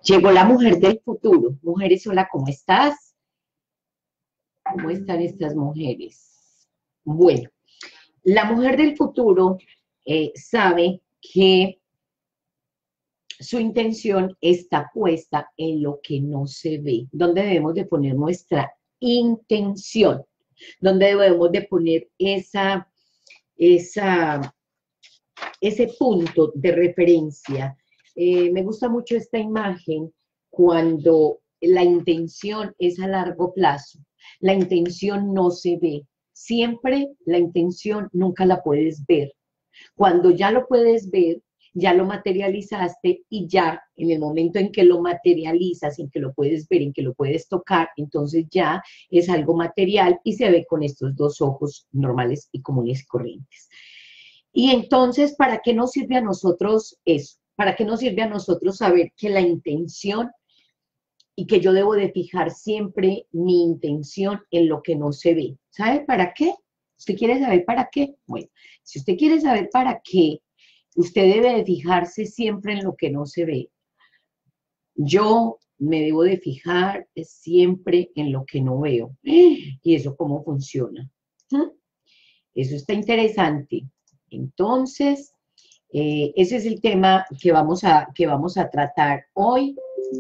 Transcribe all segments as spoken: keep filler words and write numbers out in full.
Llegó la mujer del futuro. Mujeres, hola, ¿cómo estás? ¿Cómo están estas mujeres? Bueno, la mujer del futuro eh, sabe que su intención está puesta en lo que no se ve, donde debemos de poner nuestra intención, donde debemos de poner esa, esa, ese punto de referencia. Eh, me gusta mucho esta imagen cuando la intención es a largo plazo. La intención no se ve. Siempre la intención nunca la puedes ver. Cuando ya lo puedes ver, ya lo materializaste y ya en el momento en que lo materializas, en que lo puedes ver, en que lo puedes tocar, entonces ya es algo material y se ve con estos dos ojos normales y comunes y corrientes. Y entonces, ¿para qué nos sirve a nosotros eso? ¿Para qué nos sirve a nosotros saber que la intención y que yo debo de fijar siempre mi intención en lo que no se ve? ¿Sabe para qué? ¿Usted quiere saber para qué? Bueno, si usted quiere saber para qué, usted debe de fijarse siempre en lo que no se ve. Yo me debo de fijar siempre en lo que no veo. ¿Y eso cómo funciona? Eso está interesante. Entonces, eh, ese es el tema que vamos a, que vamos a tratar hoy.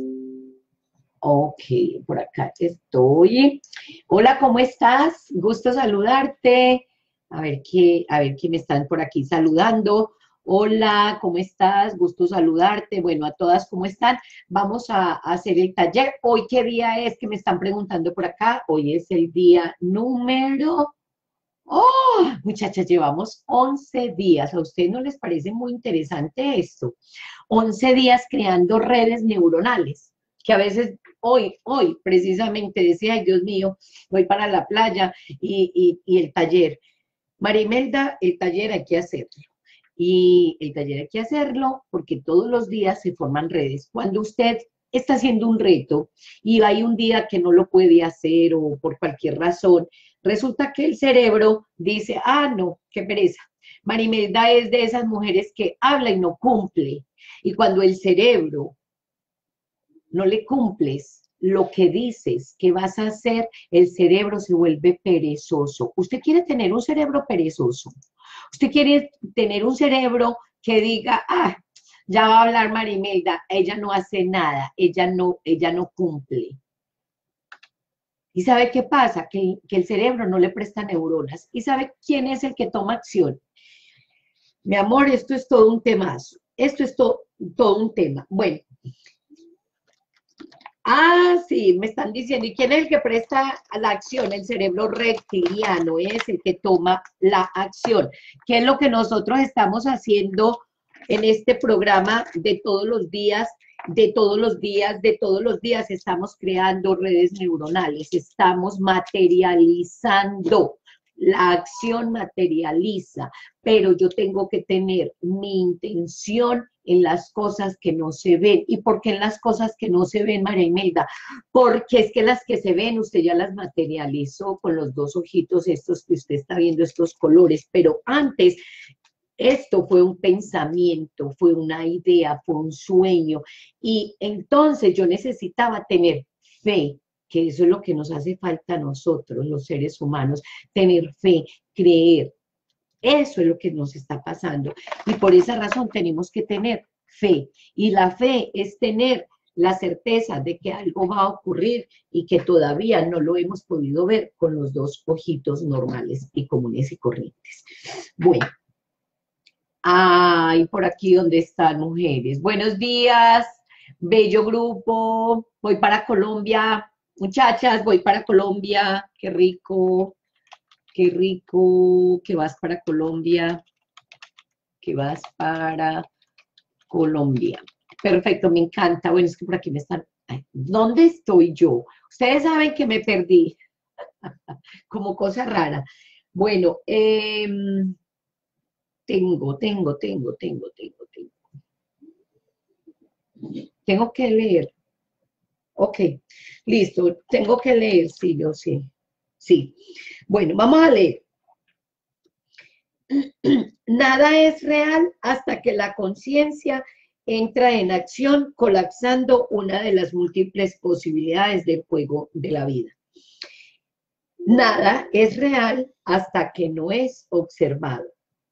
Ok, por acá estoy. Hola, ¿cómo estás? Gusto saludarte. A ver qué, a ver quién me están por aquí saludando. Hola, ¿cómo estás? Gusto saludarte. Bueno, a todas, ¿cómo están? Vamos a, a hacer el taller. Hoy, ¿qué día es? Que me están preguntando por acá. Hoy es el día número... ¡Oh! Muchachas, llevamos once días. ¿A ustedes no les parece muy interesante esto? once días creando redes neuronales, que a veces hoy, hoy precisamente decía, ay Dios mío, voy para la playa y, y, y el taller. Marimelda, el taller hay que hacerlo. Y el taller hay que hacerlo porque todos los días se forman redes. Cuando usted está haciendo un reto y hay un día que no lo puede hacer o por cualquier razón, resulta que el cerebro dice, ah, no, qué pereza. Marimelda es de esas mujeres que habla y no cumple. Y cuando el cerebro no le cumples lo que dices que vas a hacer, el cerebro se vuelve perezoso. ¿Usted quiere tener un cerebro perezoso? ¿Usted quiere tener un cerebro que diga, ah, ya va a hablar Marimelda, ella no hace nada, ella no, ella no cumple? ¿Y sabe qué pasa? Que, que el cerebro no le presta neuronas. ¿Y sabe quién es el que toma acción? Mi amor, esto es todo un temazo. Esto es to, todo un tema. Bueno. Ah, sí, me están diciendo. ¿Y quién es el que presta la acción? El cerebro reptiliano es el que toma la acción. ¿Qué es lo que nosotros estamos haciendo en este programa de todos los días? De todos los días, de todos los días estamos creando redes neuronales, estamos materializando. La acción materializa, pero yo tengo que tener mi intención en las cosas que no se ven. ¿Y por qué en las cosas que no se ven, María Imelda? Porque es que las que se ven, usted ya las materializó con los dos ojitos estos que usted está viendo, estos colores, pero antes esto fue un pensamiento, fue una idea, fue un sueño, y entonces yo necesitaba tener fe, que eso es lo que nos hace falta a nosotros, los seres humanos, tener fe, creer. Eso es lo que nos está pasando. Y por esa razón tenemos que tener fe. Y la fe es tener la certeza de que algo va a ocurrir y que todavía no lo hemos podido ver con los dos ojitos normales y comunes y corrientes. Bueno. Ay, por aquí donde están mujeres. Buenos días, bello grupo. Voy para Colombia. Muchachas, voy para Colombia. Qué rico, qué rico que vas para Colombia. Que vas para Colombia. Perfecto, me encanta. Bueno, es que por aquí me están... Ay, ¿dónde estoy yo? Ustedes saben que me perdí. Como cosa rara. Bueno, eh, tengo, tengo, tengo, tengo, tengo, tengo. Tengo que leer. Ok, listo. Tengo que leer, sí, yo sí. Sí. Bueno, vamos a leer. Nada es real hasta que la conciencia entra en acción colapsando una de las múltiples posibilidades del juego de la vida. Nada es real hasta que no es observado.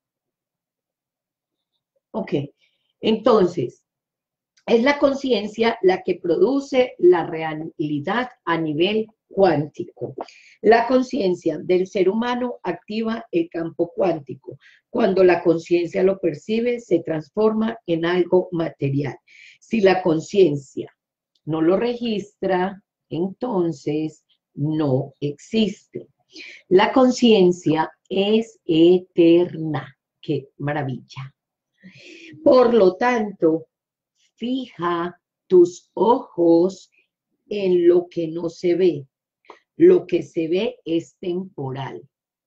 Ok, entonces, es la conciencia la que produce la realidad a nivel cuántico. La conciencia del ser humano activa el campo cuántico. Cuando la conciencia lo percibe, se transforma en algo material. Si la conciencia no lo registra, entonces no existe. La conciencia es eterna. ¡Qué maravilla! Por lo tanto, fija tus ojos en lo que no se ve. Lo que se ve es temporal,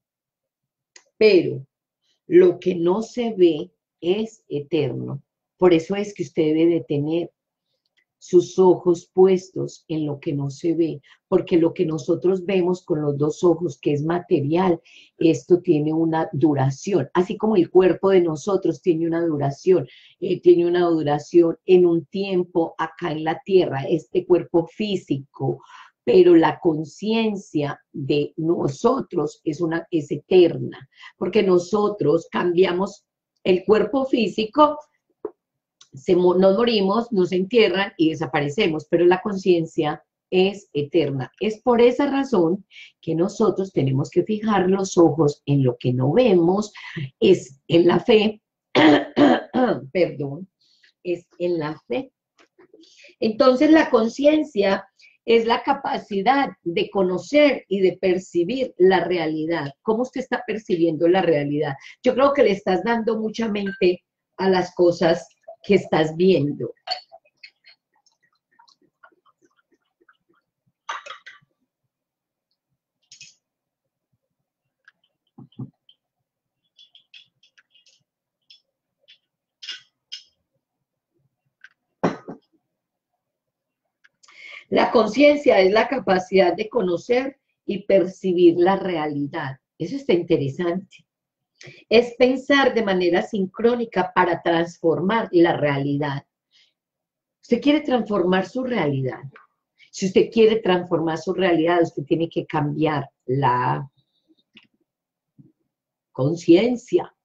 pero lo que no se ve es eterno. Por eso es que usted debe de tener sus ojos puestos en lo que no se ve, porque lo que nosotros vemos con los dos ojos, que es material, esto tiene una duración, así como el cuerpo de nosotros tiene una duración, eh, tiene una duración en un tiempo acá en la tierra, este cuerpo físico, pero la conciencia de nosotros es, una, es eterna, porque nosotros cambiamos el cuerpo físico, se, nos morimos, nos entierran y desaparecemos, pero la conciencia es eterna. Es por esa razón que nosotros tenemos que fijar los ojos en lo que no vemos, es en la fe, perdón, es en la fe. Entonces la conciencia es la capacidad de conocer y de percibir la realidad. ¿Cómo usted está percibiendo la realidad? Yo creo que le estás dando mucha mente a las cosas que estás viendo. La conciencia es la capacidad de conocer y percibir la realidad. Eso está interesante. Es pensar de manera sincrónica para transformar la realidad. Usted quiere transformar su realidad. Si usted quiere transformar su realidad, usted tiene que cambiar la conciencia.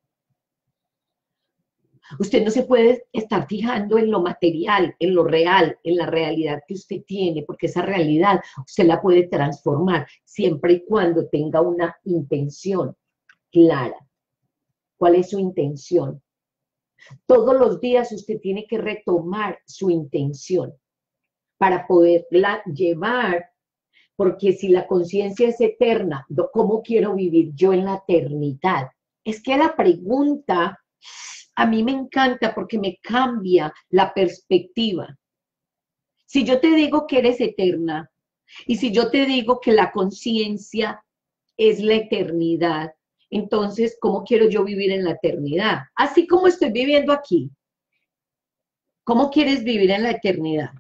Usted no se puede estar fijando en lo material, en lo real, en la realidad que usted tiene, porque esa realidad usted la puede transformar siempre y cuando tenga una intención clara. ¿Cuál es su intención? Todos los días usted tiene que retomar su intención para poderla llevar, porque si la conciencia es eterna, ¿cómo quiero vivir yo en la eternidad? Es que la pregunta a mí me encanta porque me cambia la perspectiva. Si yo te digo que eres eterna, y si yo te digo que la conciencia es la eternidad, entonces, ¿cómo quiero yo vivir en la eternidad? Así como estoy viviendo aquí. ¿Cómo quieres vivir en la eternidad?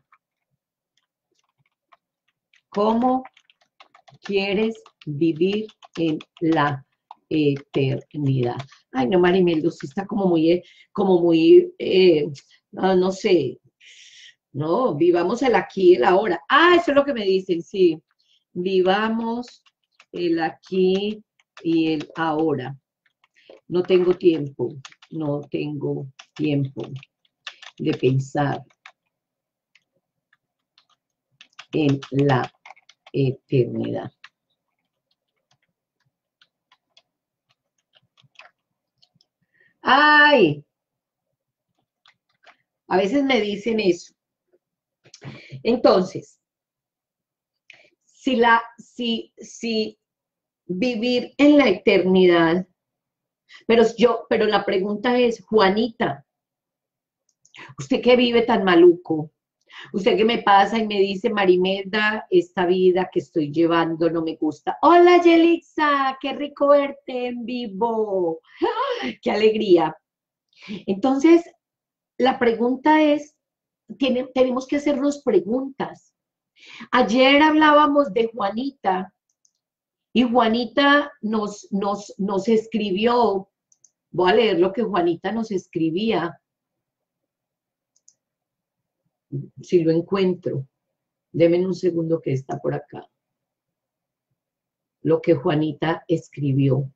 ¿Cómo quieres vivir en la eternidad? Ay, no, Marimeldo, sí está como muy, como muy, eh, no, no sé, no, vivamos el aquí y el ahora. Ah, eso es lo que me dicen, sí, vivamos el aquí y el ahora. No tengo tiempo, no tengo tiempo de pensar en la eternidad. ¡Ay! A veces me dicen eso. Entonces, si, la, si, si vivir en la eternidad, pero, yo, pero la pregunta es, Juanita, ¿usted qué vive tan maluco? Usted que me pasa y me dice, Marimelda, esta vida que estoy llevando no me gusta. Hola, Yelixa, qué rico verte en vivo. ¡Ay, qué alegría! Entonces, la pregunta es, tiene, tenemos que hacernos preguntas. Ayer hablábamos de Juanita y Juanita nos, nos, nos escribió, voy a leer lo que Juanita nos escribía. si lo encuentro. Deme un segundo que está por acá. Lo que Juanita escribió.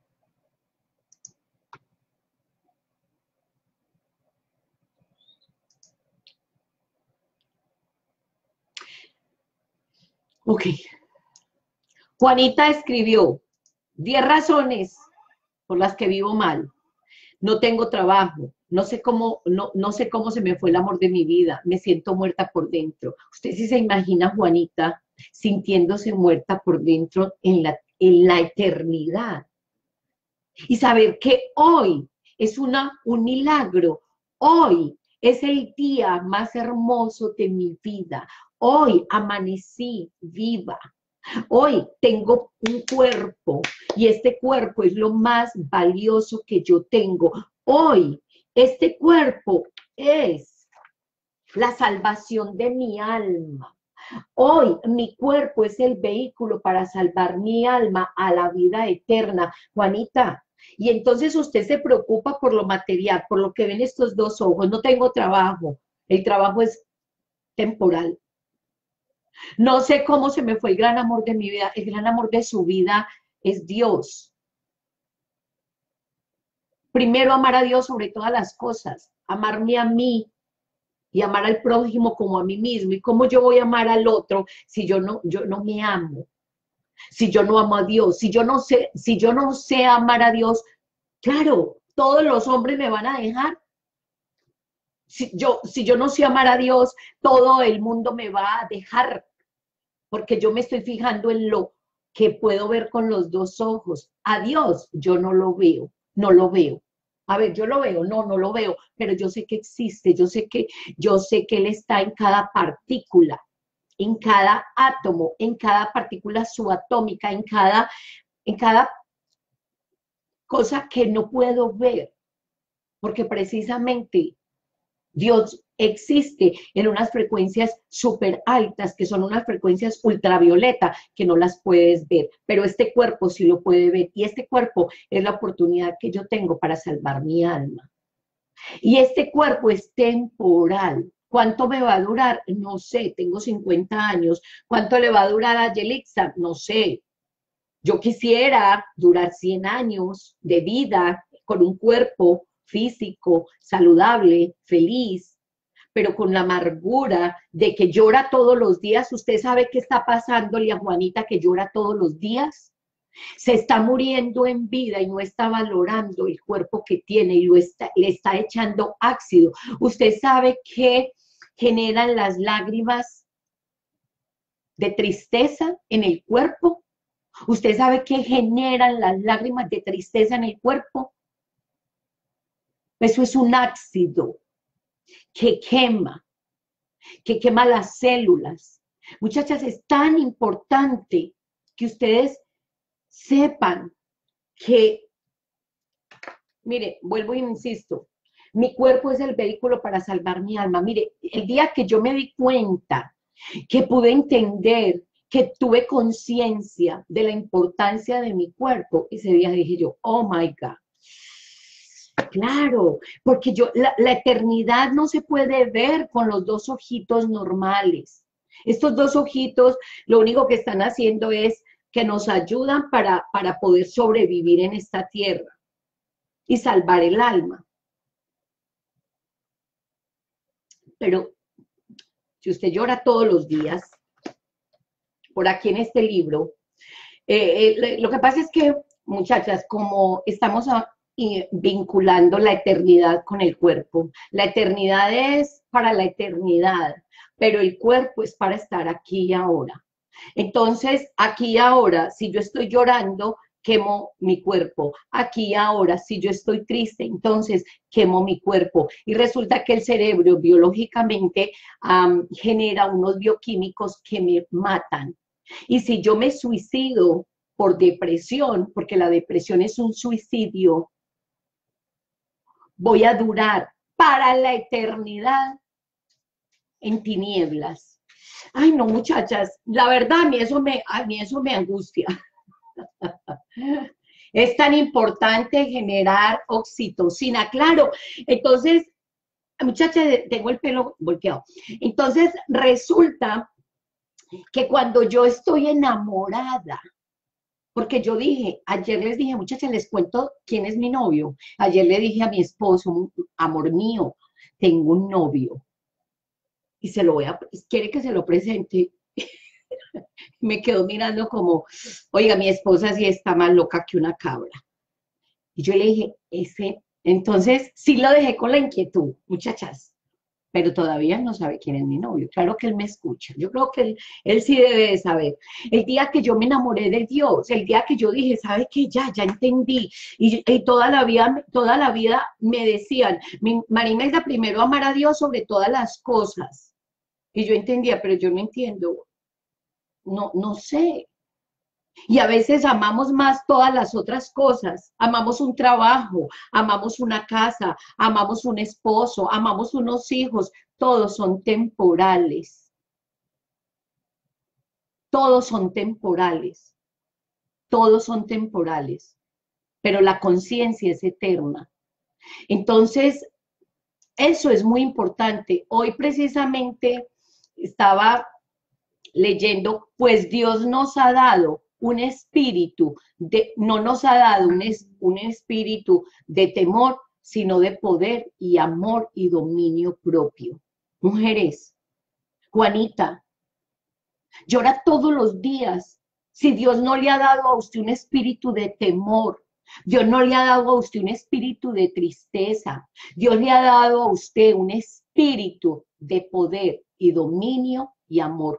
Ok. Juanita escribió diez razones por las que vivo mal. No tengo trabajo, no sé cómo, no, no sé cómo se me fue el amor de mi vida, me siento muerta por dentro. Usted sí se imagina, Juanita, sintiéndose muerta por dentro en la, en la eternidad. Y saber que hoy es una, un milagro, hoy es el día más hermoso de mi vida, hoy amanecí viva. Hoy tengo un cuerpo y este cuerpo es lo más valioso que yo tengo. Hoy este cuerpo es la salvación de mi alma. Hoy mi cuerpo es el vehículo para salvar mi alma a la vida eterna. Juanita, y entonces usted se preocupa por lo material, por lo que ven estos dos ojos. No tengo trabajo, el trabajo es temporal. No sé cómo se me fue el gran amor de mi vida. El gran amor de su vida es Dios. Primero amar a Dios sobre todas las cosas, amarme a mí y amar al prójimo como a mí mismo. ¿Y cómo yo voy a amar al otro si yo no, yo no me amo? Si yo no amo a Dios, si yo no sé, si yo no sé amar a Dios, claro, todos los hombres me van a dejar. Si yo, si yo no sé amar a Dios, todo el mundo me va a dejar. Porque yo me estoy fijando en lo que puedo ver con los dos ojos. A Dios yo no lo veo, no lo veo. A ver, yo lo veo, no, no lo veo, pero yo sé que existe, yo sé que, yo sé que Él está en cada partícula, en cada átomo, en cada partícula subatómica, en cada, en cada cosa que no puedo ver, porque precisamente Dios existe en unas frecuencias súper altas, que son unas frecuencias ultravioleta, que no las puedes ver, pero este cuerpo sí lo puede ver, y este cuerpo es la oportunidad que yo tengo para salvar mi alma. Y este cuerpo es temporal. ¿Cuánto me va a durar? No sé, tengo cincuenta años. ¿Cuánto le va a durar a Yelixa? No sé. Yo quisiera durar cien años de vida con un cuerpo físico, saludable, feliz, pero con la amargura de que llora todos los días. ¿Usted sabe qué está pasándole a Juanita que llora todos los días? Se está muriendo en vida y no está valorando el cuerpo que tiene y lo está, le está echando ácido. ¿Usted sabe qué generan las lágrimas de tristeza en el cuerpo? ¿Usted sabe qué generan las lágrimas de tristeza en el cuerpo? Eso es un ácido que quema, que quema las células. Muchachas, es tan importante que ustedes sepan que, mire, vuelvo e insisto, mi cuerpo es el vehículo para salvar mi alma. Mire, el día que yo me di cuenta, que pude entender, que tuve conciencia de la importancia de mi cuerpo, ese día dije yo, oh my God. Claro, porque yo, la, la eternidad no se puede ver con los dos ojitos normales. Estos dos ojitos lo único que están haciendo es que nos ayudan para, para poder sobrevivir en esta tierra y salvar el alma. Pero si usted llora todos los días, por aquí en este libro, eh, eh, lo que pasa es que, muchachas, como estamos a, y vinculando la eternidad con el cuerpo. La eternidad es para la eternidad, pero el cuerpo es para estar aquí y ahora. Entonces, aquí y ahora, si yo estoy llorando, quemo mi cuerpo. Aquí y ahora, si yo estoy triste, entonces quemo mi cuerpo. Y resulta que el cerebro biológicamente um, genera unos bioquímicos que me matan. Y si yo me suicido por depresión, porque la depresión es un suicidio, voy a durar para la eternidad en tinieblas. Ay, no, muchachas, la verdad, a mí eso me, a mí eso me angustia. Es tan importante generar oxitocina, claro. Entonces, muchacha, tengo el pelo volteado. Entonces, resulta que cuando yo estoy enamorada, porque yo dije, ayer les dije, muchachas, les cuento quién es mi novio. Ayer le dije a mi esposo, amor mío, tengo un novio. Y se lo voy a, quiere que se lo presente. Me quedó mirando como, oiga, mi esposa sí está más loca que una cabra. Y yo le dije, ese, entonces sí lo dejé con la inquietud, muchachas, pero todavía no sabe quién es mi novio. Claro que él me escucha, yo creo que él, él sí debe de saber. El día que yo me enamoré de Dios, el día que yo dije, ¿sabe qué? Ya, ya entendí. Y, y toda la vida, toda la vida me decían, Marimelda, primero amar a Dios sobre todas las cosas. Y yo entendía, pero yo no entiendo, no, no sé. Y a veces amamos más todas las otras cosas. Amamos un trabajo, amamos una casa, amamos un esposo, amamos unos hijos. Todos son temporales. Todos son temporales. Todos son temporales. Pero la conciencia es eterna. Entonces, eso es muy importante. Hoy precisamente estaba leyendo, pues Dios nos ha dado un espíritu, de, no nos ha dado un, es, un espíritu de temor, sino de poder y amor y dominio propio. Mujeres, Juanita, llora todos los días. Si Dios no le ha dado a usted un espíritu de temor, Dios no le ha dado a usted un espíritu de tristeza, Dios le ha dado a usted un espíritu de poder y dominio y amor.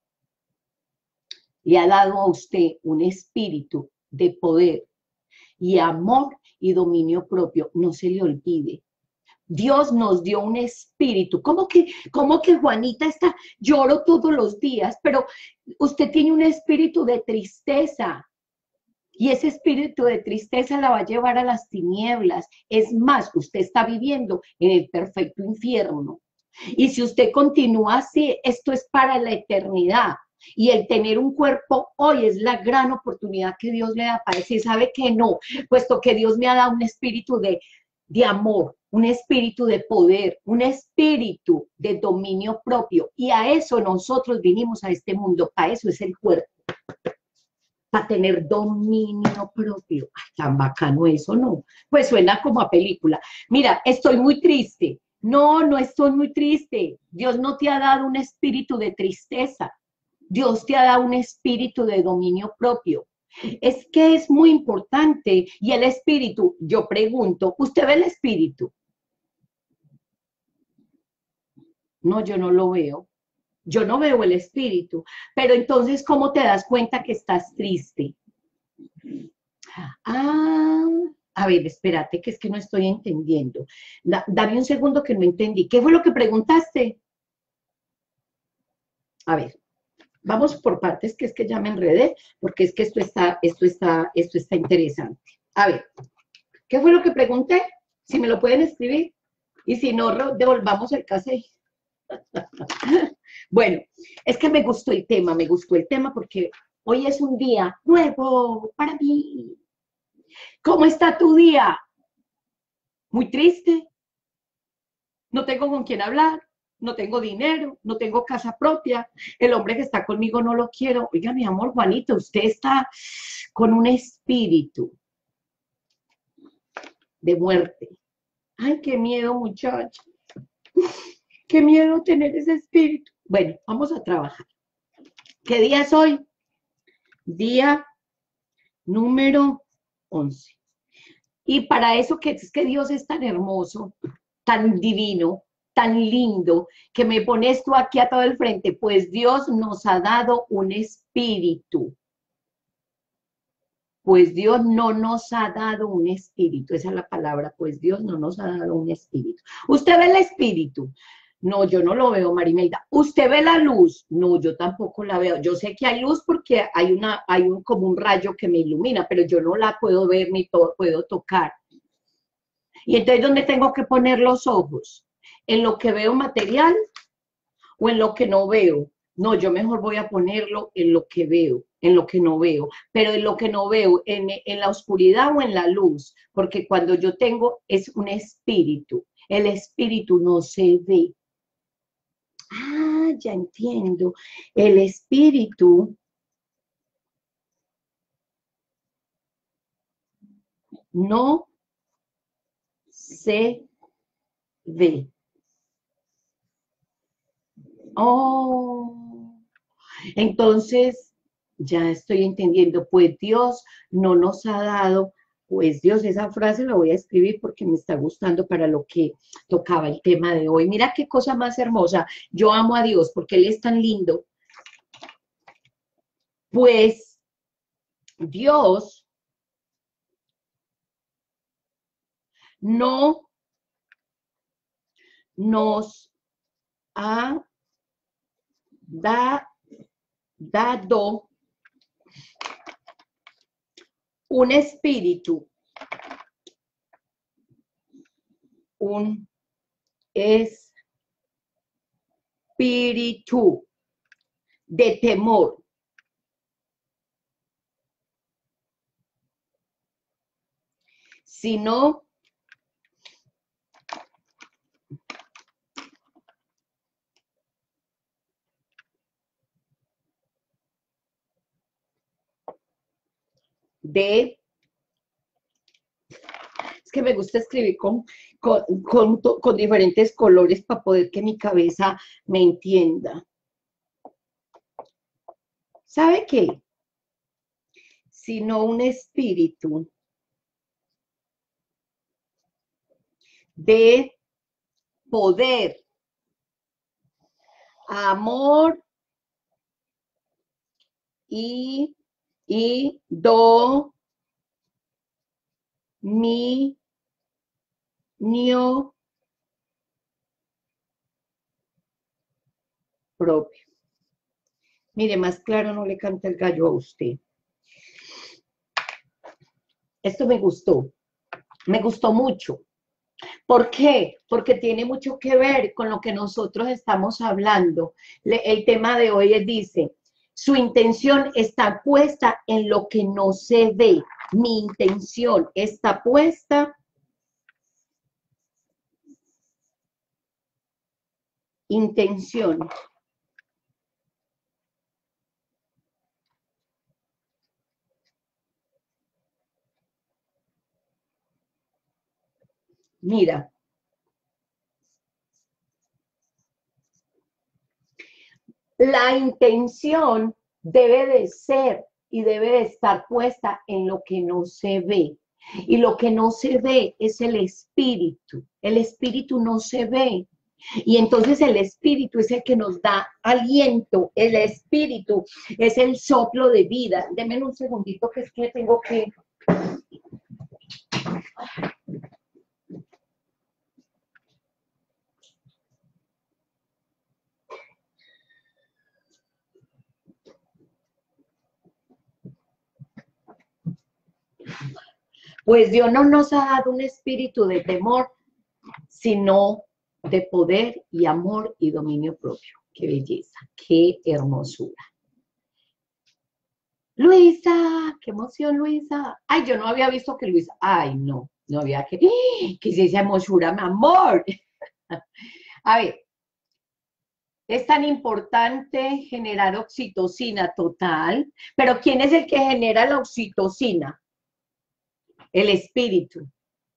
Le ha dado a usted un espíritu de poder y amor y dominio propio. No se le olvide. Dios nos dio un espíritu. ¿Cómo que, cómo que Juanita está? Lloro todos los días, pero usted tiene un espíritu de tristeza. Y ese espíritu de tristeza la va a llevar a las tinieblas. Es más, usted está viviendo en el perfecto infierno. Y si usted continúa así, esto es para la eternidad. Y el tener un cuerpo hoy es la gran oportunidad que Dios le da para decir, ¿sabe qué? No, puesto que Dios me ha dado un espíritu de, de amor, un espíritu de poder, un espíritu de dominio propio. Y a eso nosotros vinimos a este mundo, a eso es el cuerpo, para tener dominio propio. Ay, tan bacano eso, ¿no? Pues suena como a película. Mira, estoy muy triste. No, no estoy muy triste. Dios no te ha dado un espíritu de tristeza. Dios te ha dado un espíritu de dominio propio. Es que es muy importante. Y el espíritu, yo pregunto, ¿usted ve el espíritu? No, yo no lo veo. Yo no veo el espíritu. Pero entonces, ¿cómo te das cuenta que estás triste? Ah, a ver, espérate, que es que no estoy entendiendo. Da, dame un segundo que no entendí. ¿Qué fue lo que preguntaste? A ver. Vamos por partes, que es que ya me enredé, porque es que esto está, esto está, esto está interesante. A ver, ¿qué fue lo que pregunté? Si me lo pueden escribir. Y si no, devolvamos el cassette. Bueno, es que me gustó el tema, me gustó el tema porque hoy es un día nuevo para mí. ¿Cómo está tu día? Muy triste. No tengo con quién hablar. No tengo dinero, no tengo casa propia, el hombre que está conmigo no lo quiero. Oiga, mi amor, Juanito, usted está con un espíritu de muerte. Ay, qué miedo, muchacho. Qué miedo tener ese espíritu. Bueno, vamos a trabajar. ¿Qué día es hoy? Día número once. Y para eso que es que Dios es tan hermoso, tan divino, tan lindo, que me pones tú aquí a todo el frente, pues Dios nos ha dado un espíritu. Pues Dios no nos ha dado un espíritu, esa es la palabra, pues Dios no nos ha dado un espíritu. ¿Usted ve el espíritu? No, yo no lo veo, Marimelda. ¿Usted ve la luz? No, yo tampoco la veo. Yo sé que hay luz porque hay, una, hay un, como un rayo que me ilumina, pero yo no la puedo ver ni to- puedo tocar. Y entonces, ¿dónde tengo que poner los ojos? ¿En lo que veo material o en lo que no veo? No, yo mejor voy a ponerlo en lo que veo, en lo que no veo, pero en lo que no veo, en, en la oscuridad o en la luz, porque cuando yo tengo es un espíritu. El espíritu no se ve. Ah, ya entiendo. El espíritu no se ve. Oh, entonces ya estoy entendiendo. Pues Dios no nos ha dado, pues Dios, esa frase la voy a escribir porque me está gustando para lo que tocaba el tema de hoy. Mira qué cosa más hermosa. Yo amo a Dios porque Él es tan lindo. Pues Dios no nos ha da- dado un espíritu, un espíritu de temor, sino de, es que me gusta escribir con, con, con, con diferentes colores para poder que mi cabeza me entienda. ¿Sabe qué? Sino un espíritu de poder, amor y, y dominio propio. Mire, más claro no le canta el gallo a usted. Esto me gustó, me gustó mucho. ¿Por qué? Porque tiene mucho que ver con lo que nosotros estamos hablando. Le, el tema de hoy es, dice, su intención está puesta en lo que no se ve. Mi intención está puesta, intención. Mira, la intención debe de ser y debe de estar puesta en lo que no se ve. Y lo que no se ve es el espíritu. El espíritu no se ve. Y entonces el espíritu es el que nos da aliento. El espíritu es el soplo de vida. Deme un segundito que es que tengo que... Pues Dios no nos ha dado un espíritu de temor, sino de poder y amor y dominio propio. Qué belleza, qué hermosura. Luisa, qué emoción, Luisa. Ay, yo no había visto que Luisa, ay, no, no había que, que se esa hermosura, mi amor. A ver, es tan importante generar oxitocina total, pero ¿quién es el que genera la oxitocina? El espíritu.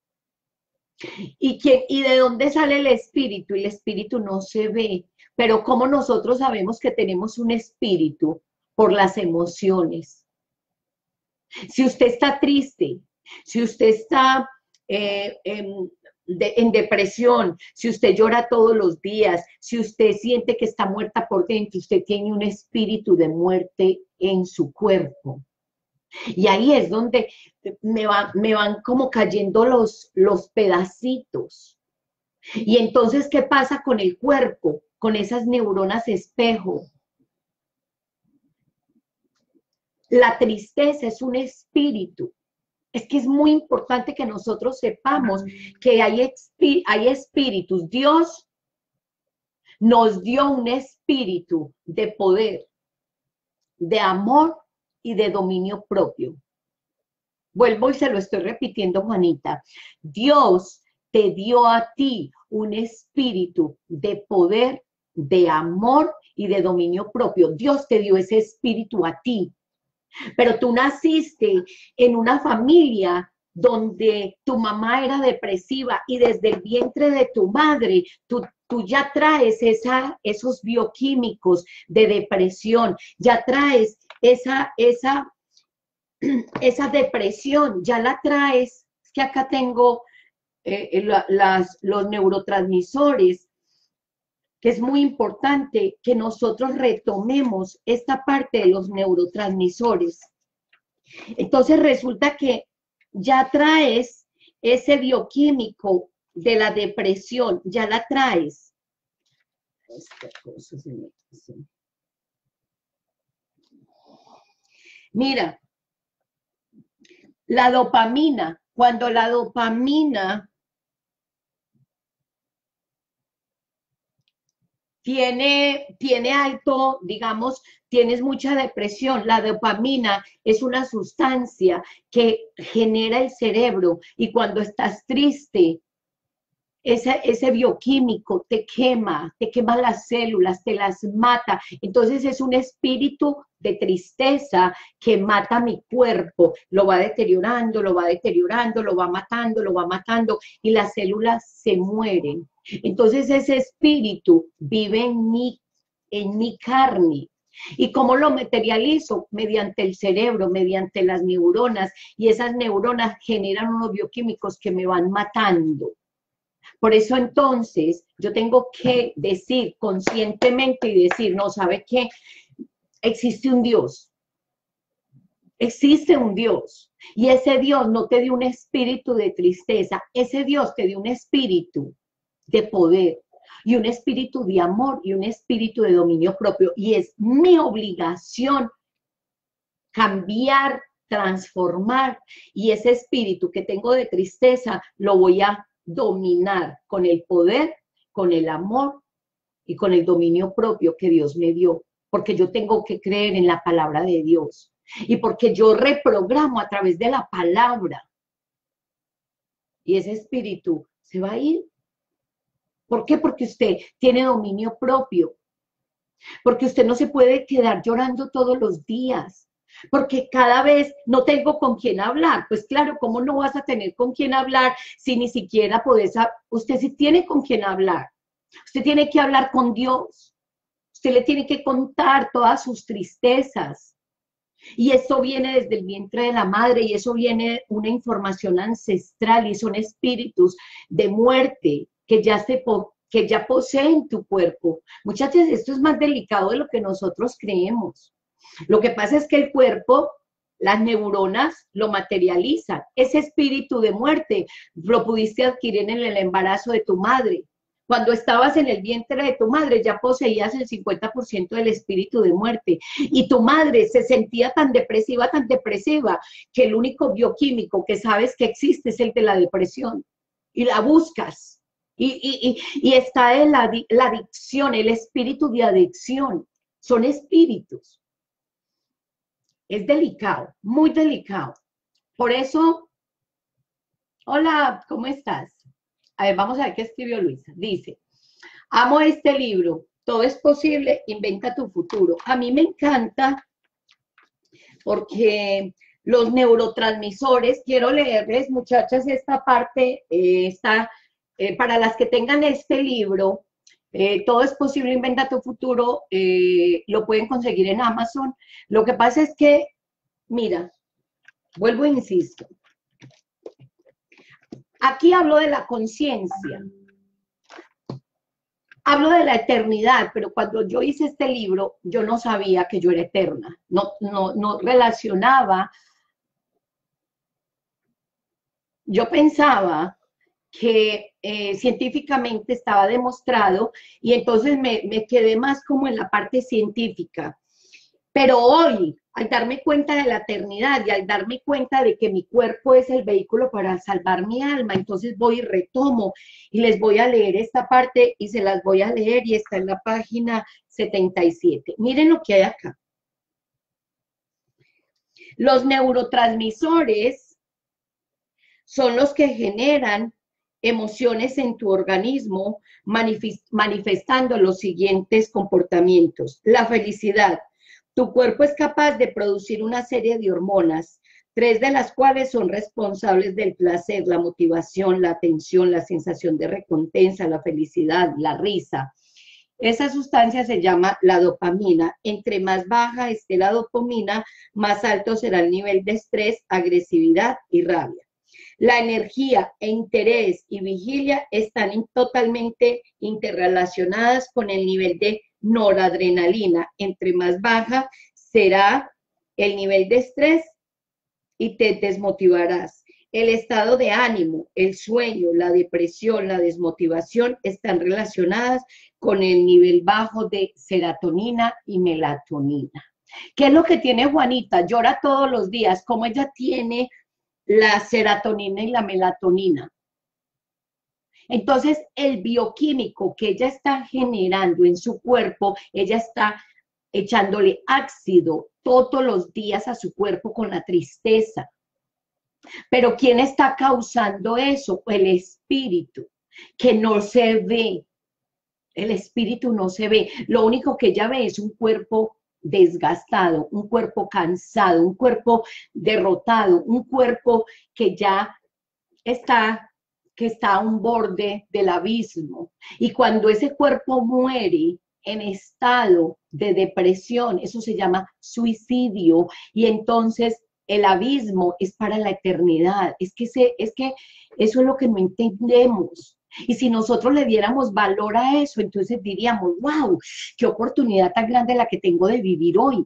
¿Y, quién, ¿Y de dónde sale el espíritu? El espíritu no se ve, pero ¿cómo nosotros sabemos que tenemos un espíritu? Por las emociones. Si usted está triste, si usted está eh, en, de, en depresión, si usted llora todos los días, si usted siente que está muerta por dentro, usted tiene un espíritu de muerte en su cuerpo. Y ahí es donde me, va, me van como cayendo los, los pedacitos. Y entonces, ¿qué pasa con el cuerpo? Con esas neuronas espejo. La tristeza es un espíritu. Es que es muy importante que nosotros sepamos que hay, hay espíritus. Dios nos dio un espíritu de poder, de amor y de dominio propio. Vuelvo y se lo estoy repitiendo, Juanita. Dios te dio a ti un espíritu de poder, de amor y de dominio propio. Dios te dio ese espíritu a ti. Pero tú naciste en una familia donde tu mamá era depresiva y desde el vientre de tu madre tú, tú ya traes esa, esos bioquímicos de depresión, ya traes esa, esa, esa depresión, ya la traes. Es que acá tengo eh, la, las, los neurotransmisores, que es muy importante que nosotros retomemos esta parte de los neurotransmisores. Entonces resulta que ya traes ese bioquímico de la depresión, ya la traes. Esta cosa se me hace. Mira, la dopamina, cuando la dopamina tiene, tiene alto, digamos, tienes mucha depresión, la dopamina es una sustancia que genera el cerebro y cuando estás triste, ese, ese bioquímico te quema, te quema las células, te las mata. Entonces es un espíritu de tristeza que mata mi cuerpo, lo va deteriorando, lo va deteriorando, lo va matando, lo va matando y las células se mueren. Entonces ese espíritu vive en mí, en mi carne. ¿Y cómo lo materializo? Mediante el cerebro, mediante las neuronas, y esas neuronas generan unos bioquímicos que me van matando. Por eso entonces yo tengo que decir conscientemente y decir, no, ¿sabe qué? Existe un Dios. Existe un Dios. Y ese Dios no te dio un espíritu de tristeza, ese Dios te dio un espíritu de poder y un espíritu de amor y un espíritu de dominio propio. Y es mi obligación cambiar, transformar, y ese espíritu que tengo de tristeza lo voy a dominar con el poder, con el amor y con el dominio propio que Dios me dio, porque yo tengo que creer en la palabra de Dios y porque yo reprogramo a través de la palabra y ese espíritu se va a ir. ¿Por qué? Porque usted tiene dominio propio, porque usted no se puede quedar llorando todos los días, porque cada vez no tengo con quién hablar. Pues claro, ¿cómo no vas a tener con quién hablar si ni siquiera podés? Usted sí tiene con quién hablar. Usted tiene que hablar con Dios. Usted le tiene que contar todas sus tristezas. Y eso viene desde el vientre de la madre y eso viene una información ancestral y son espíritus de muerte que ya se que ya poseen tu cuerpo. Muchas veces esto es más delicado de lo que nosotros creemos. Lo que pasa es que el cuerpo, las neuronas lo materializan. Ese espíritu de muerte lo pudiste adquirir en el embarazo de tu madre. Cuando estabas en el vientre de tu madre ya poseías el cincuenta por ciento del espíritu de muerte. Y tu madre se sentía tan depresiva, tan depresiva, que el único bioquímico que sabes que existe es el de la depresión. Y la buscas. Y, y, y, y está en la, la adicción, el espíritu de adicción. Son espíritus. Es delicado, muy delicado. Por eso, hola, ¿cómo estás? A ver, vamos a ver qué escribió Luisa. Dice, amo este libro, todo es posible, inventa tu futuro. A mí me encanta porque los neurotransmisores, quiero leerles, muchachas, esta parte, eh, está, eh, para las que tengan este libro, eh, todo es posible, inventa tu futuro, eh, lo pueden conseguir en Amazon. Lo que pasa es que, mira, vuelvo e insisto, aquí hablo de la conciencia, hablo de la eternidad, pero cuando yo hice este libro, yo no sabía que yo era eterna, no, no, no relacionaba. Yo pensaba que eh, científicamente estaba demostrado y entonces me, me quedé más como en la parte científica. Pero hoy, al darme cuenta de la eternidad y al darme cuenta de que mi cuerpo es el vehículo para salvar mi alma, entonces voy y retomo y les voy a leer esta parte y se las voy a leer y está en la página setenta y siete. Miren lo que hay acá. Los neurotransmisores son los que generan emociones en tu organismo manifestando los siguientes comportamientos. La felicidad. Tu cuerpo es capaz de producir una serie de hormonas, tres de las cuales son responsables del placer, la motivación, la atención, la sensación de recompensa, la felicidad, la risa. Esa sustancia se llama la dopamina. Entre más baja esté la dopamina, más alto será el nivel de estrés, agresividad y rabia. La energía, e interés y vigilia están in, totalmente interrelacionadas con el nivel de noradrenalina. Entre más baja será el nivel de estrés y te desmotivarás. El estado de ánimo, el sueño, la depresión, la desmotivación están relacionadas con el nivel bajo de serotonina y melatonina. ¿Qué es lo que tiene Juanita? Llora todos los días. ¿Cómo ella tiene la serotonina y la melatonina? Entonces, el bioquímico que ella está generando en su cuerpo, ella está echándole ácido todos los días a su cuerpo con la tristeza. Pero ¿quién está causando eso? El espíritu, que no se ve. El espíritu no se ve. Lo único que ella ve es un cuerpo desgastado, un cuerpo cansado, un cuerpo derrotado, un cuerpo que ya está, que está a un borde del abismo. Y cuando ese cuerpo muere en estado de depresión, eso se llama suicidio, y entonces el abismo es para la eternidad. Es que, se, es que eso es lo que no entendemos. Y si nosotros le diéramos valor a eso, entonces diríamos, wow, qué oportunidad tan grande la que tengo de vivir hoy.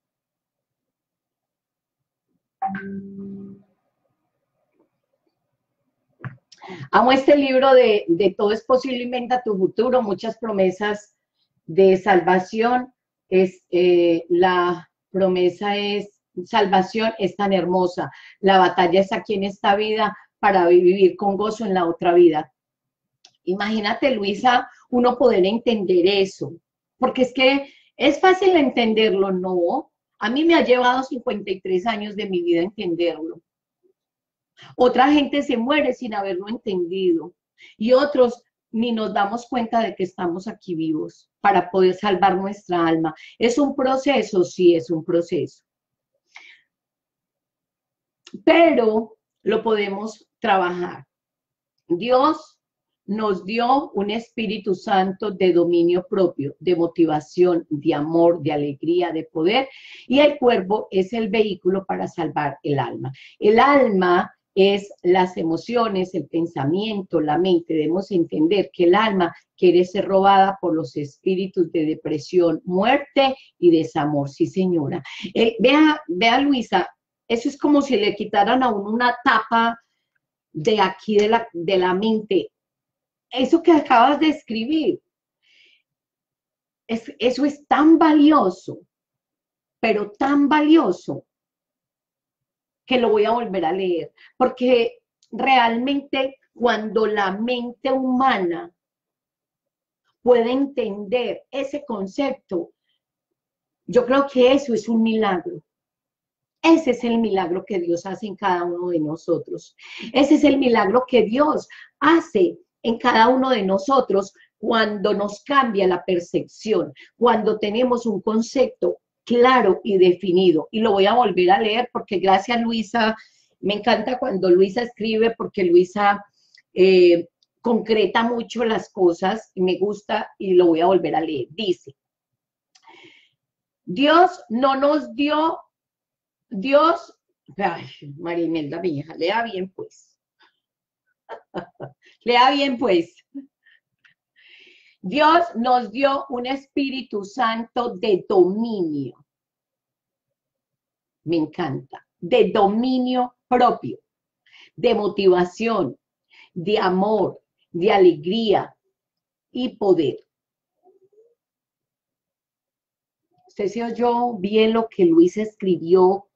Amo este libro de, de Todo es posible, inventa tu futuro, muchas promesas de salvación. Es, eh, la promesa es, salvación es tan hermosa. La batalla es aquí en esta vida para vivir con gozo en la otra vida. Imagínate, Luisa, uno poder entender eso, porque es que es fácil entenderlo, ¿no? A mí me ha llevado cincuenta y tres años de mi vida entenderlo. Otra gente se muere sin haberlo entendido y otros ni nos damos cuenta de que estamos aquí vivos para poder salvar nuestra alma. ¿Es un proceso? Sí, es un proceso. Pero lo podemos trabajar. Dios nos dio un Espíritu Santo de dominio propio, de motivación, de amor, de alegría, de poder, y el cuerpo es el vehículo para salvar el alma. El alma es las emociones, el pensamiento, la mente. Debemos entender que el alma quiere ser robada por los espíritus de depresión, muerte y desamor. Sí, señora. Eh, vea, vea, Luisa, eso es como si le quitaran a uno una tapa de aquí de la, de la mente. Eso que acabas de escribir, es, eso es tan valioso, pero tan valioso, que lo voy a volver a leer, porque realmente cuando la mente humana puede entender ese concepto, yo creo que eso es un milagro. Ese es el milagro que Dios hace en cada uno de nosotros. Ese es el milagro que Dios hace en cada uno de nosotros cuando nos cambia la percepción, cuando tenemos un concepto claro y definido. Y lo voy a volver a leer porque gracias, Luisa, me encanta cuando Luisa escribe porque Luisa eh, concreta mucho las cosas y me gusta y lo voy a volver a leer. Dice, Dios no nos dio, Dios, ay, María Imelda, mi hija, lea bien pues. Lea bien pues. Dios nos dio un Espíritu Santo de dominio. Me encanta. De dominio propio, de motivación, de amor, de alegría y poder. Usted se oyó bien lo que Luis escribió.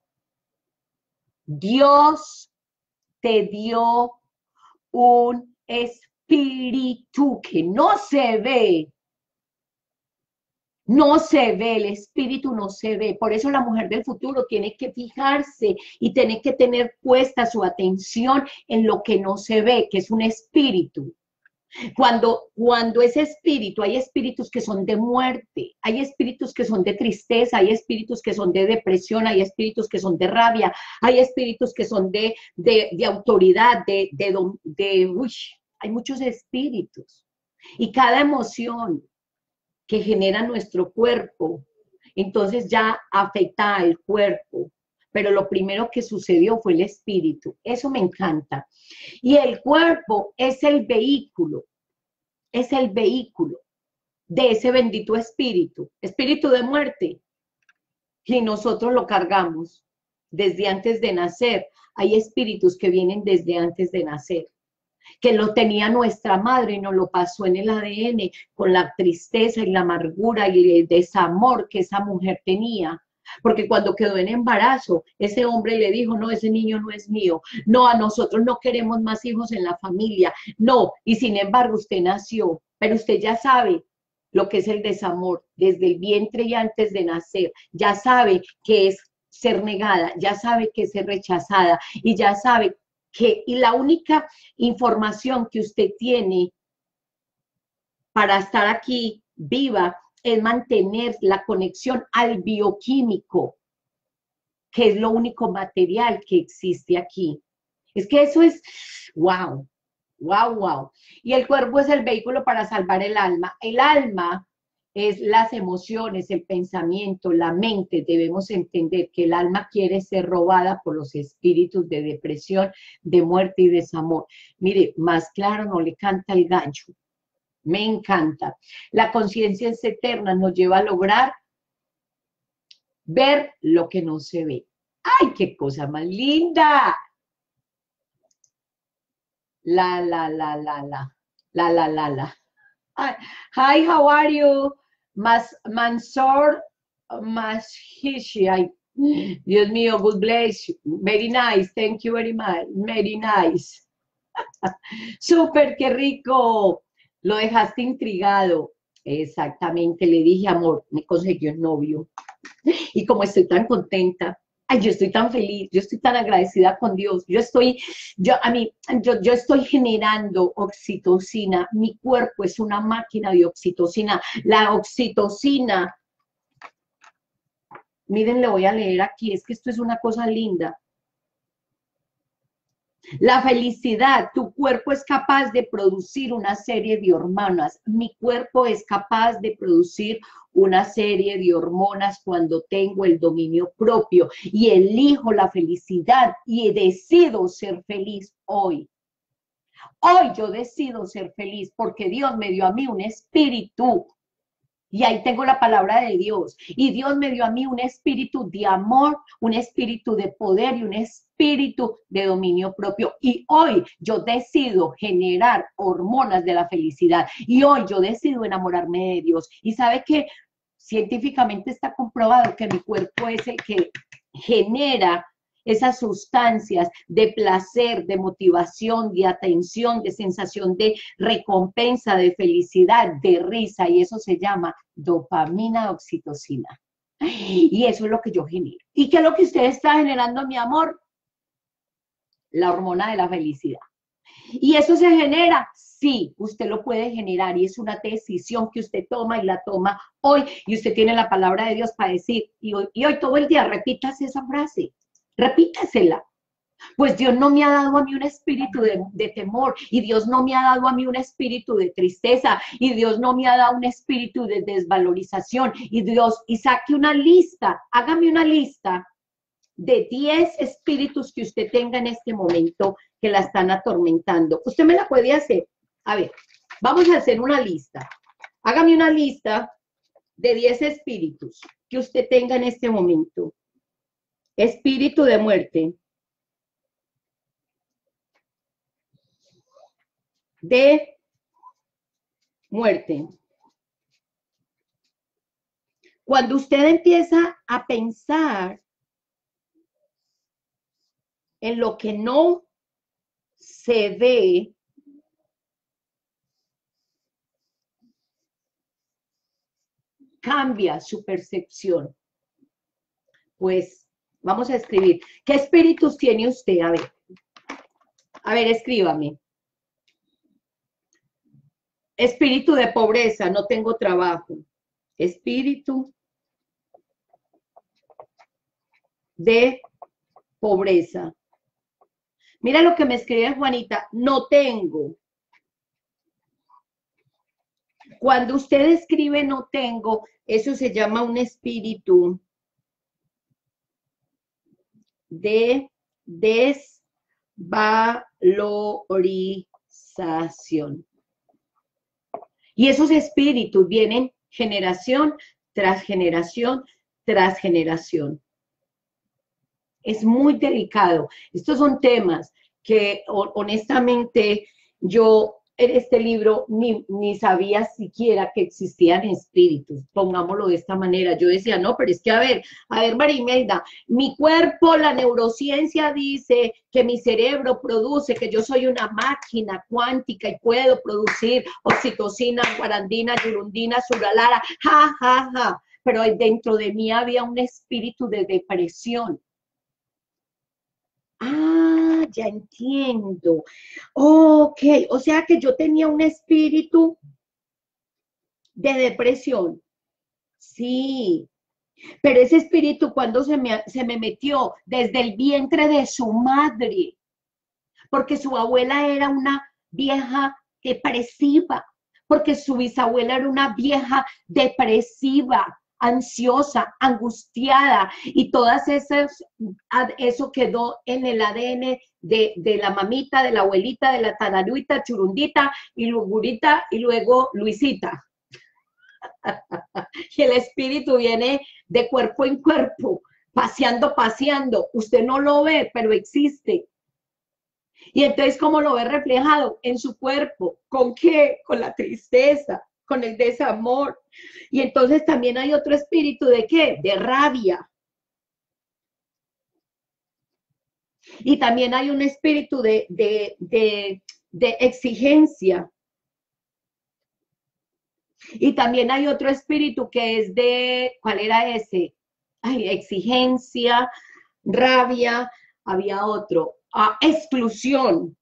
Dios te dio un espíritu que no se ve, No se ve, el espíritu no se ve. Por eso la mujer del futuro tiene que fijarse y tiene que tener puesta su atención en lo que no se ve, que es un espíritu. Cuando, cuando ese espíritu, hay espíritus que son de muerte, hay espíritus que son de tristeza, hay espíritus que son de depresión, hay espíritus que son de rabia, hay espíritus que son de, de, de autoridad, de, de, de uy, hay muchos espíritus. Y cada emoción que genera nuestro cuerpo, entonces ya afecta al cuerpo. Pero lo primero que sucedió fue el espíritu. Eso me encanta. Y el cuerpo es el vehículo, es el vehículo de ese bendito espíritu, espíritu de muerte, que nosotros lo cargamos desde antes de nacer. Hay espíritus que vienen desde antes de nacer, que lo tenía nuestra madre y nos lo pasó en el A D N con la tristeza y la amargura y el desamor que esa mujer tenía. Porque cuando quedó en embarazo, ese hombre le dijo, no, ese niño no es mío, no, a nosotros no queremos más hijos en la familia, no, y sin embargo usted nació, pero usted ya sabe lo que es el desamor desde el vientre y antes de nacer, ya sabe que es ser negada, ya sabe que es ser rechazada, y ya sabe que, y la única información que usted tiene para estar aquí viva es mantener la conexión al bioquímico, que es lo único material que existe aquí. Es que eso es, wow, wow, wow. Y el cuerpo es el vehículo para salvar el alma. El alma es las emociones, el pensamiento, la mente. Debemos entender que el alma quiere ser robada por los espíritus de depresión, de muerte y desamor. Mire, más claro no le canta el gallo. Me encanta. La conciencia es eterna, nos lleva a lograr ver lo que no se ve. ¡Ay, qué cosa más linda! La, la, la, la, la, la, la, la, la. Hi, how are you? Mas, Mansor Mashishi. Dios mío, good bless you. Very nice, thank you very much. Very nice. Súper, qué rico. Lo dejaste intrigado. Exactamente, le dije, amor, me consiguió un novio. Y como estoy tan contenta, ay, yo estoy tan feliz, yo estoy tan agradecida con Dios, yo estoy, yo, a mí, yo, yo estoy generando oxitocina, mi cuerpo es una máquina de oxitocina, la oxitocina, miren, le voy a leer aquí, es que esto es una cosa linda. La felicidad, tu cuerpo es capaz de producir una serie de hormonas. Mi cuerpo es capaz de producir una serie de hormonas cuando tengo el dominio propio y elijo la felicidad y decido ser feliz hoy. Hoy yo decido ser feliz porque Dios me dio a mí un espíritu. Y ahí tengo la palabra de Dios. Y Dios me dio a mí un espíritu de amor, un espíritu de poder y un espíritu de dominio propio. Y hoy yo decido generar hormonas de la felicidad. Y hoy yo decido enamorarme de Dios. Y sabe que científicamente está comprobado que mi cuerpo es el que genera esas sustancias de placer, de motivación, de atención, de sensación de recompensa, de felicidad, de risa, y eso se llama dopamina, oxitocina. Y eso es lo que yo genero. ¿Y qué es lo que usted está generando, mi amor? La hormona de la felicidad. ¿Y eso se genera? Sí, usted lo puede generar y es una decisión que usted toma y la toma hoy y usted tiene la palabra de Dios para decir, y hoy, y hoy todo el día repítase esa frase. Repítasela. Pues Dios no me ha dado a mí un espíritu de, de temor, y Dios no me ha dado a mí un espíritu de tristeza, y Dios no me ha dado un espíritu de desvalorización, y Dios, y saque una lista, hágame una lista de diez espíritus que usted tenga en este momento que la están atormentando. Usted me la puede hacer. A ver, vamos a hacer una lista. Hágame una lista de diez espíritus que usted tenga en este momento. Espíritu de muerte, de muerte. Cuando usted empieza a pensar en lo que no se ve, cambia su percepción. Pues vamos a escribir. ¿Qué espíritus tiene usted? A ver, a ver, escríbame. Espíritu de pobreza, no tengo trabajo. Espíritu de pobreza. Mira lo que me escribe Juanita, no tengo. Cuando usted escribe no tengo, eso se llama un espíritu de desvalorización. Y esos espíritus vienen generación tras generación tras generación. Es muy delicado. Estos son temas que honestamente yo en este libro ni, ni sabía siquiera que existían espíritus, pongámoslo de esta manera. Yo decía, no, pero es que a ver, a ver, Marimelda, mi cuerpo, la neurociencia dice que mi cerebro produce, que yo soy una máquina cuántica y puedo producir oxitocina, guarandina, yurundina, suralara, ja, ja, ja, pero dentro de mí había un espíritu de depresión. Ah, ya entiendo. Ok, o sea que yo tenía un espíritu de depresión. Sí, pero ese espíritu cuando se me, se me metió desde el vientre de su madre, porque su abuela era una vieja depresiva, porque su bisabuela era una vieja depresiva, ansiosa, angustiada, y todas esas, eso quedó en el A D N de, de la mamita, de la abuelita, de la tararuita, churundita, y lugurita, y luego Luisita. Y el espíritu viene de cuerpo en cuerpo, paseando, paseando. Usted no lo ve, pero existe. Y entonces, ¿cómo lo ve reflejado? En su cuerpo. ¿Con qué? Con la tristeza, con el desamor. Y entonces también hay otro espíritu de ¿qué? De rabia. Y también hay un espíritu de, de, de, de exigencia. Y también hay otro espíritu que es de, ¿cuál era ese? Ay, exigencia, rabia, había otro, ah, exclusión.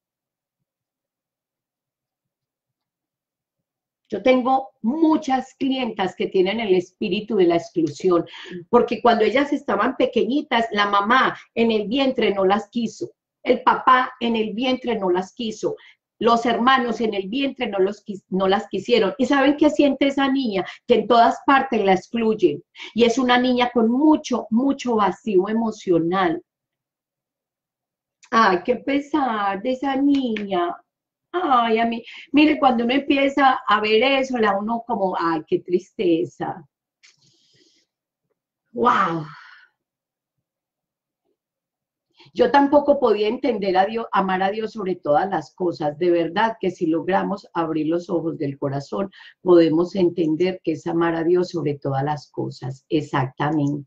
Yo tengo muchas clientas que tienen el espíritu de la exclusión, porque cuando ellas estaban pequeñitas, la mamá en el vientre no las quiso, el papá en el vientre no las quiso, los hermanos en el vientre no, los, no las quisieron. ¿Y saben qué siente esa niña? Que en todas partes la excluyen. Y es una niña con mucho, mucho vacío emocional. Ay, qué pesar de esa niña. Ay, a mí, mire, cuando uno empieza a ver eso, la uno como, ay, qué tristeza. Wow. Yo tampoco podía entender a Dios, amar a Dios sobre todas las cosas. De verdad que si logramos abrir los ojos del corazón, podemos entender que es amar a Dios sobre todas las cosas. Exactamente.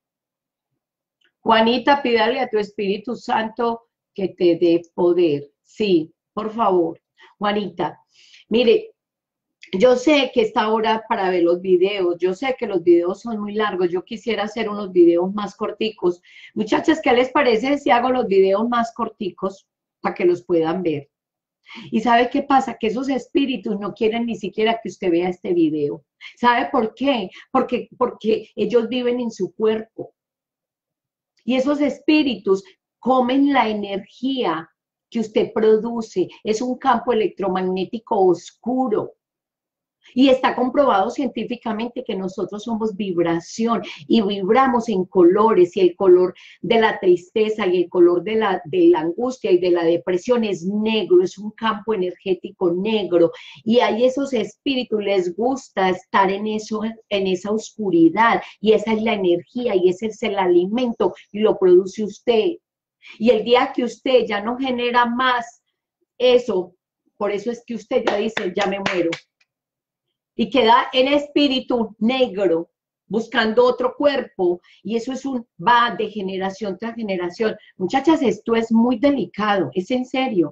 Juanita, pídale a tu Espíritu Santo que te dé poder. Sí, por favor. Juanita, mire, yo sé que está ahora para ver los videos, yo sé que los videos son muy largos, yo quisiera hacer unos videos más corticos. Muchachas, ¿qué les parece si hago los videos más corticos para que los puedan ver? ¿Y sabe qué pasa? Que esos espíritus no quieren ni siquiera que usted vea este video. ¿Sabe por qué? Porque, porque ellos viven en su cuerpo. Y esos espíritus comen la energía que usted produce. Es un campo electromagnético oscuro. Y está comprobado científicamente que nosotros somos vibración y vibramos en colores, y el color de la tristeza y el color de la, de la angustia y de la depresión es negro, es un campo energético negro. Y a esos espíritus les gusta estar en, eso, en esa oscuridad, y esa es la energía y ese es el alimento y lo produce usted. Y el día que usted ya no genera más eso, por eso es que usted ya dice, ya me muero. Y queda en espíritu negro, buscando otro cuerpo, y eso es un, va de generación tras generación. Muchachas, esto es muy delicado, es en serio.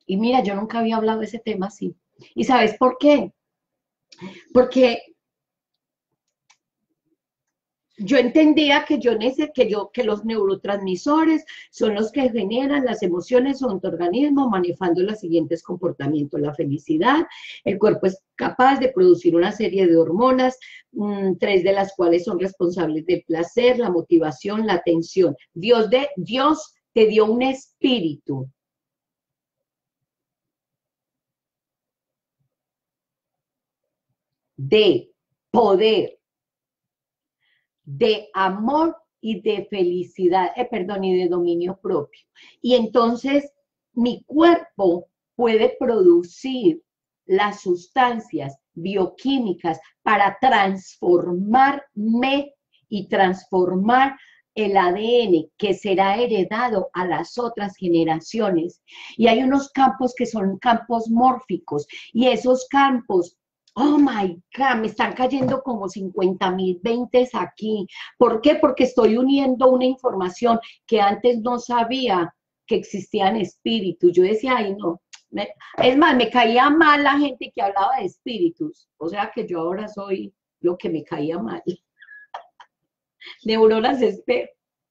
Y mira, yo nunca había hablado de ese tema así. ¿Y sabes por qué? Porque yo entendía que yo, que yo que los neurotransmisores son los que generan las emociones en tu organismo, manejando los siguientes comportamientos: la felicidad. El cuerpo es capaz de producir una serie de hormonas, mmm, tres de las cuales son responsables del placer, la motivación, la atención. Dios, de, Dios te dio un espíritu de poder, de amor y de felicidad, eh, perdón, y de dominio propio. Y entonces mi cuerpo puede producir las sustancias bioquímicas para transformarme y transformar el A D N que será heredado a las otras generaciones. Y hay unos campos que son campos mórficos, y esos campos, oh my God, me están cayendo como cincuenta mil veintes aquí. ¿Por qué? Porque estoy uniendo una información que antes no sabía que existían espíritus. Yo decía, ay, no. Me, es más, me caía mal la gente que hablaba de espíritus. O sea que yo ahora soy lo que me caía mal. Neuronas espejo.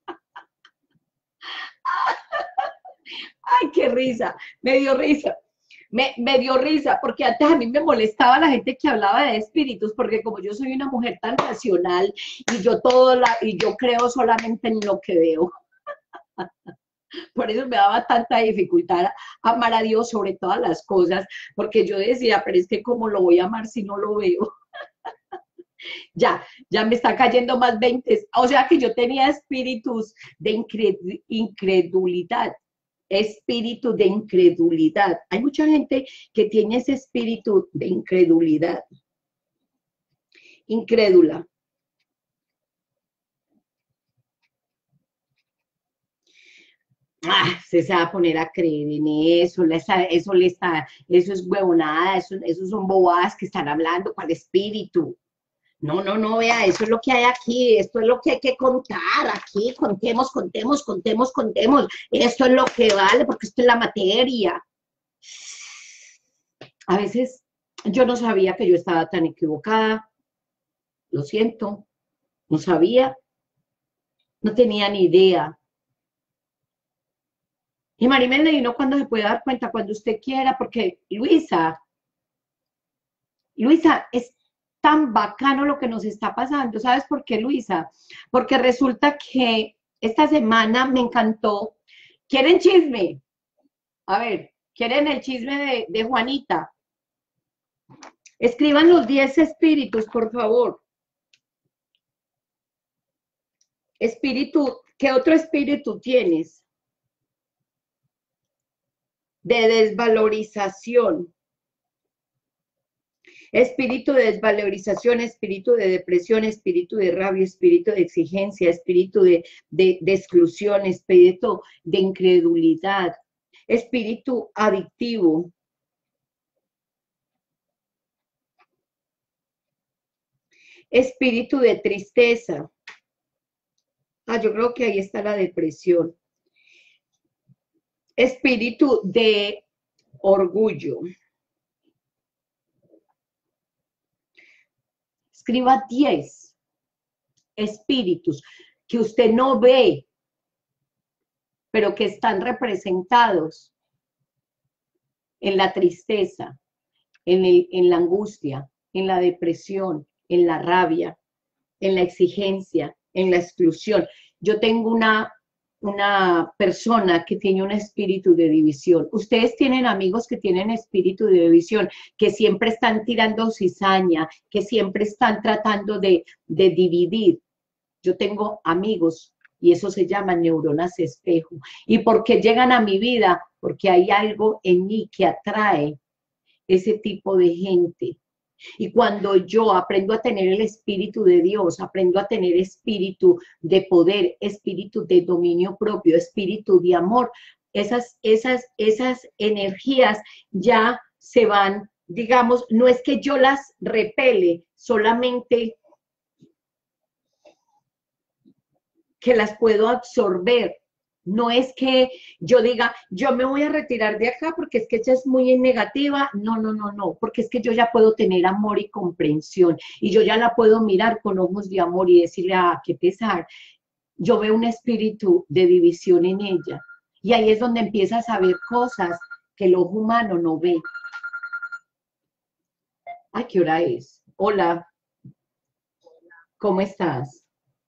Ay, qué risa. Me dio risa. Me, me, dio risa, porque antes a mí me molestaba la gente que hablaba de espíritus, porque como yo soy una mujer tan racional y yo todo la, y yo creo solamente en lo que veo. Por eso me daba tanta dificultad amar a Dios sobre todas las cosas, porque yo decía, pero es que cómo lo voy a amar si no lo veo. Ya, ya me está cayendo más veinte. O sea que yo tenía espíritus de incredulidad. Espíritu de incredulidad. Hay mucha gente que tiene ese espíritu de incredulidad. Incrédula. Ah, se va a poner a creer en eso, eso le está, eso es huevonada, eso, eso son bobadas que están hablando, ¿cuál espíritu? No, no, no, vea, eso es lo que hay aquí, esto es lo que hay que contar aquí, contemos, contemos, contemos, contemos, esto es lo que vale, porque esto es la materia. A veces yo no sabía que yo estaba tan equivocada, lo siento, no sabía, no tenía ni idea. Y Maribel le dijo, ¿cuándo se puede dar cuenta? Cuando usted quiera, porque Luisa, Luisa, es tan bacano lo que nos está pasando. ¿Sabes por qué, Luisa? Porque resulta que esta semana me encantó. ¿Quieren chisme? A ver, ¿quieren el chisme de, de Juanita? Escriban los diez espíritus, por favor. Espíritu, ¿qué otro espíritu tienes? De desvalorización. Espíritu de desvalorización, espíritu de depresión, espíritu de rabia, espíritu de exigencia, espíritu de, de, de exclusión, espíritu de incredulidad, espíritu adictivo. Espíritu de tristeza. Ah, yo creo que ahí está la depresión. Espíritu de orgullo. Escriba diez espíritus que usted no ve, pero que están representados en la tristeza, en, el, en la angustia, en la depresión, en la rabia, en la exigencia, en la exclusión. Yo tengo una, una persona que tiene un espíritu de división. Ustedes tienen amigos que tienen espíritu de división, que siempre están tirando cizaña, que siempre están tratando de, de dividir. Yo tengo amigos y eso se llama neuronas espejo. ¿Y por qué llegan a mi vida? Porque hay algo en mí que atrae ese tipo de gente. Y cuando yo aprendo a tener el espíritu de Dios, aprendo a tener espíritu de poder, espíritu de dominio propio, espíritu de amor, esas, esas, esas energías ya se van, digamos, no es que yo las repele, solamente que las puedo absorber No es que yo diga, yo me voy a retirar de acá porque es que ella es muy negativa. No, no, no, no, porque es que yo ya puedo tener amor y comprensión y yo ya la puedo mirar con ojos de amor y decirle, ah, qué pesar. Yo veo un espíritu de división en ella. Y ahí es donde empiezas a ver cosas que el ojo humano no ve. Ay, ¿qué hora es? Hola, ¿cómo estás?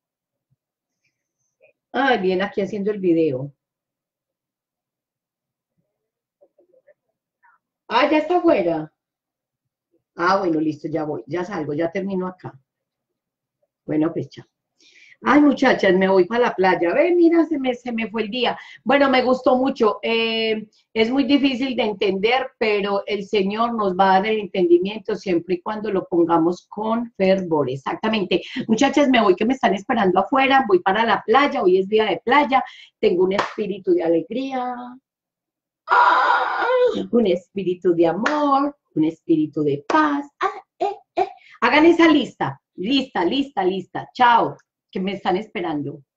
Ay, bien, aquí haciendo el video. Ah, ya está afuera. Ah, bueno, listo, ya voy, ya salgo, ya termino acá. Bueno, pues chao. Ay, muchachas, me voy para la playa. Ve, mira, se me, se me fue el día. Bueno, me gustó mucho. Eh, es muy difícil de entender, pero el Señor nos va a dar el entendimiento siempre y cuando lo pongamos con fervor. Exactamente. Muchachas, me voy que me están esperando afuera. Voy para la playa. Hoy es día de playa. Tengo un espíritu de alegría, ¡ah! Un espíritu de amor, un espíritu de paz. Ah, eh, eh. Hagan esa lista. Lista, lista, lista. Chao, que me están esperando.